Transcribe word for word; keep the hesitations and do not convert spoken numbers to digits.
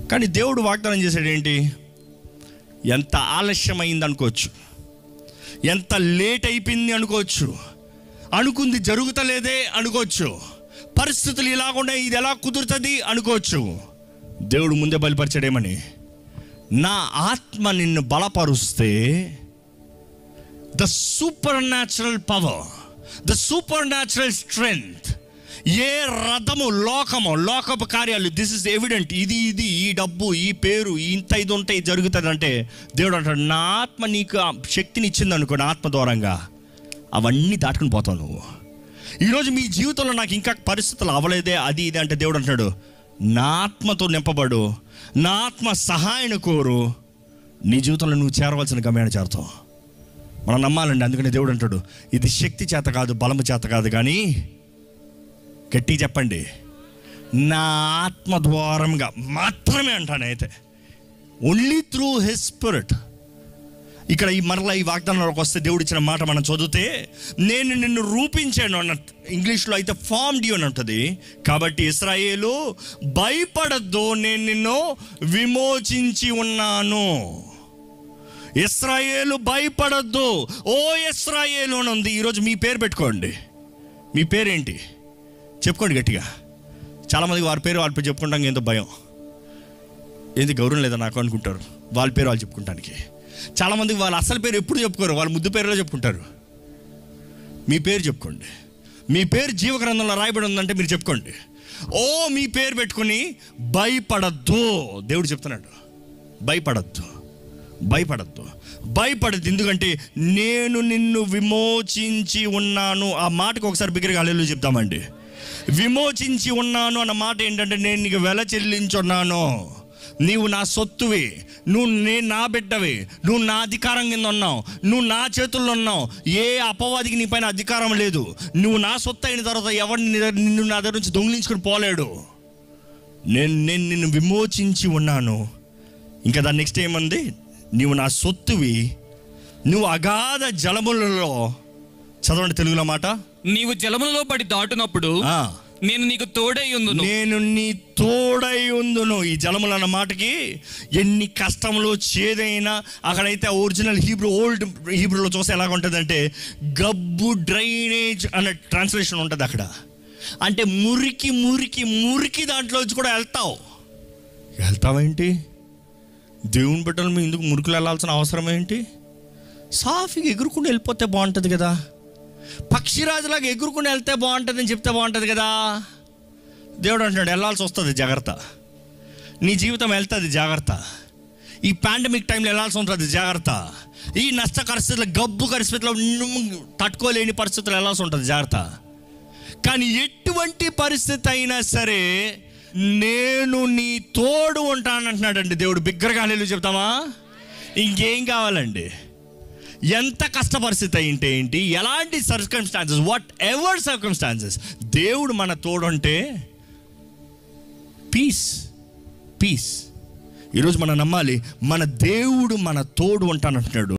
కానీ దేవుడు వాగ్దానం చేశాడు ఏంటి? ఎంత ఆలస్యమైంది అనుకోవచ్చు, ఎంత లేట్ అయిపోయింది అనుకోవచ్చు, అనుకుంది జరుగుతలేదే అనుకోవచ్చు, పరిస్థితులు ఇలాగుండే ఇది ఎలా కుదురుతుంది అనుకోవచ్చు. దేవుడు ముందే బయలుపరిచాడేమని, నా ఆత్మ నిన్ను బలపరుస్తే the supernatural power, the supernatural strength, ఏ రథము లోకము లోకపు కార్యాలు, దిస్ ఇస్ ఎవిడెంట్, ఇది ఇది ఈ డబ్బు ఈ పేరు ఇంత ఇది ఉంటే ఇది జరుగుతుంది అంటే దేవుడు అంటాడు, నా ఆత్మ నీకు ఆ శక్తిని ఇచ్చింది అనుకో, నా ఆత్మ దూరంగా అవన్నీ దాటుకుని పోతావు నువ్వు. ఈరోజు మీ జీవితంలో నాకు ఇంకా పరిస్థితులు అవ్వలేదే అది ఇది అంటే దేవుడు అంటున్నాడు, నా ఆత్మతో నింపబడు, నా ఆత్మ సహాయం కోరు, నీ జీవితంలో నువ్వు చేరవలసిన గమ్యాన్ని చేరుతావు. మనం నమ్మాలండి. అందుకని దేవుడు అంటాడు, ఇది శక్తి చేత కాదు, బలము చేత కాదు, కానీ గట్టి చెప్పండి, నా ఆత్మ ద్వారంగా మాత్రమే అంటాను. అయితే ఓన్లీ త్రూ హిస్ స్పిరిట్. ఇక్కడ ఈ మరలా ఈ వాగ్దానంలోకి వస్తే దేవుడు ఇచ్చిన మాట మనం చదివితే, నేను నిన్ను రూపించాను అన్న, ఇంగ్లీష్లో అయితే ఫార్మ్డ్ యు అని ఉంటుంది. కాబట్టి ఇశ్రాయేలు భయపడద్దు, నేను నిన్ను విమోచించి ఉన్నాను. ఇశ్రాయేలు భయపడద్దు, ఓ ఇశ్రాయేలు అని ఉంది. ఈరోజు మీ పేరు పెట్టుకోండి. మీ పేరేంటి చెప్పుకోండి గట్టిగా. చాలామందికి వారి పేరు వాళ్ళ పేరు చెప్పుకుంటాం, ఎంతో భయం, ఏంది గౌరవం లేదా నాకు అనుకుంటారు వాళ్ళ పేరు వాళ్ళు చెప్పుకుంటానికి. చాలామందికి వాళ్ళ అసలు పేరు ఎప్పుడు చెప్పుకోరు, వాళ్ళ ముద్దు పేరులో చెప్పుకుంటారు. మీ పేరు చెప్పుకోండి. మీ పేరు జీవగ్రంథంలో రాయబడి ఉందంటే మీరు చెప్పుకోండి, ఓ మీ పేరు పెట్టుకుని భయపడద్దు. దేవుడు చెప్తున్నాడు, భయపడద్దు, భయపడద్దు, భయపడద్దు. ఎందుకంటే నేను నిన్ను విమోచించి ఉన్నాను. ఆ మాటకు ఒకసారి బిగ్గరగా హల్లెలూయా చెప్తామండి. విమోచించి ఉన్నాను అన్న మాట ఏంటంటే, నేను నీకు వెల చెల్లించున్నాను, నీవు నా సొత్తువి, నువ్వు నేను నా బిడ్డవి, నువ్వు నా అధికారం కింద ఉన్నావు, నువ్వు నా చేతుల్లో ఉన్నావు, ఏ అపవాదికి నీ పైన అధికారం లేదు. నువ్వు నా సొత్తు అయిన తర్వాత ఎవరిని నిన్ను నా దగ్గర నుంచి దొంగిలించుకుని పోలేడు. నేను నేను నిన్ను విమోచించి ఉన్నాను. ఇంకా దాని నెక్స్ట్ ఏమంది, నీవు నా సొత్తువి, నువ్వు అగాధ జలములలో, చదవండి తెలుగులో మాట, నీవు జలములలో పడి దాటునప్పుడు నేను నీకు తోడై ఉందును. నేను నీ తోడై ఉందును. ఈ జలములు అన్న మాటకి ఎన్ని కష్టములు చేదైనా, అక్కడైతే ఒరిజినల్ హీబ్రూ ఓల్డ్ హీబ్రూలో చూస్తే ఎలాగ ఉంటుందంటే గబ్బు డ్రైనేజ్ అనే ట్రాన్స్లేషన్ ఉంటుంది అక్కడ. అంటే మురికి మురికి మురికి దాంట్లో వచ్చి కూడా వెళ్తావు. వెళ్తావేంటి? దేవుని బిడ్డలు మీ ఎందుకు మురుకులు వెళ్ళాల్సిన అవసరం ఏంటి? సాఫీగా ఎగురుకుని వెళ్ళిపోతే బాగుంటుంది కదా. పక్షిరాజులాగా ఎగురుకుని వెళ్తే బాగుంటుంది అని చెప్తే బాగుంటుంది కదా. దేవుడు అంటున్నాడు, వెళ్ళాల్సి వస్తుంది, జాగ్రత్త. నీ జీవితం వెళ్తుంది, జాగ్రత్త. ఈ పాండమిక్ టైంలో వెళ్ళాల్సి ఉంటుంది, జాగ్రత్త. ఈ నష్ట పరిస్థితుల్లో, గబ్బు పరిస్థితుల్లో, తట్టుకోలేని పరిస్థితుల్లో వెళ్ళాల్సి ఉంటుంది, జాగ్రత్త. కానీ ఎటువంటి పరిస్థితి అయినా సరే నేను నీ తోడు ఉంటానంటున్నాడండి దేవుడు. బిగ్గరగా హల్లెలూయా చెప్తామా? ఇంకేం కావాలండి? ఎంత కష్ట పరిస్థితి అయింటే ఏంటి, ఎలాంటి సర్కమ్స్టాన్సెస్, వాట్ ఎవర్ సర్కమ్స్టాన్సెస్, దేవుడు మన తోడుంటే పీస్ పీస్. ఈరోజు మనం నమ్మాలి, మన దేవుడు మన తోడు ఉంటానంటున్నాడు.